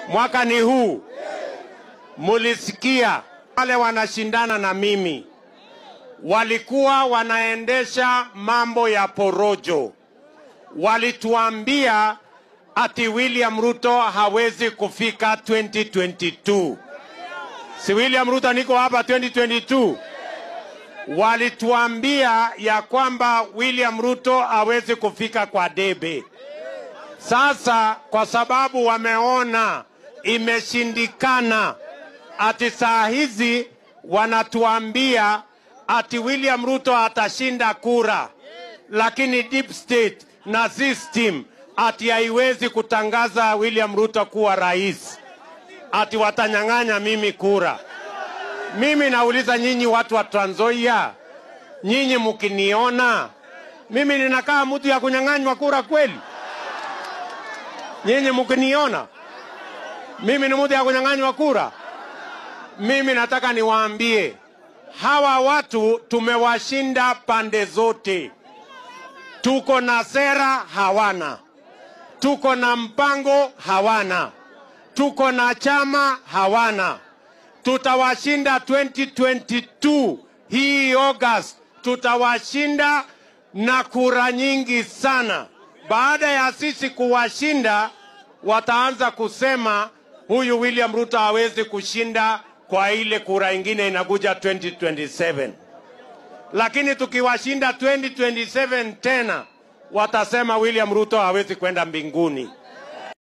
Mwaka ni huu. Mulisikia wale wanashindana na mimi walikuwa wanaendesha mambo ya porojo. Walituambia ati William Ruto hawezi kufika 2022. Si William Ruto niko hapa 2022. Walituambia ya kwamba William Ruto hawezi kufika kwa debe. Sasa kwa sababu wameona imeshindikana, ati saa hizi wanatuambia ati William Ruto atashinda kura, lakini deep state na system ati haiwezi kutangaza William Ruto kuwa rais, ati watanyang'anya mimi kura. Mimi nauliza nyinyi watu wa Trans Nzoia, nyinyi mkiniona mimi ninakaa mtu ya kunyang'anywa kura kweli? Nyinyi mkiniona mimi ni mtu ya kunyang'anywa kura? Mimi nataka niwaambie hawa watu tumewashinda pande zote. Tuko na sera hawana, tuko na mpango hawana, tuko na chama hawana. Tutawashinda 2022 hii August, tutawashinda na kura nyingi sana. Baada ya sisi kuwashinda, wataanza kusema huyu William Ruto hawezi kushinda kwa ile kura ingine inakuja 2027. Lakini tukiwashinda 2027 tena, watasema William Ruto hawezi kwenda mbinguni.